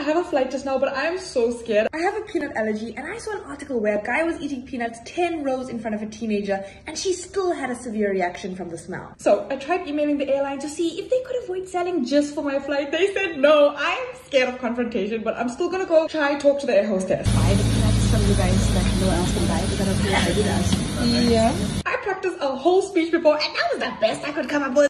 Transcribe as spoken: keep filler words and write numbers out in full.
have a flight just now, but I'm so scared. I have a peanut allergy, and I saw an article where a guy was eating peanuts ten rows in front of a teenager, and she still had a severe reaction from the smell. So I tried emailing the airline to see if they could avoid selling just for my flight. They said no. I'm scared of confrontation, but I'm still gonna go try talk to the air hostess. Buy the peanuts from you guys that no one else can buy. Is that okay? I did ask. Yeah. I practiced a whole speech before, and that was the best I could come up with.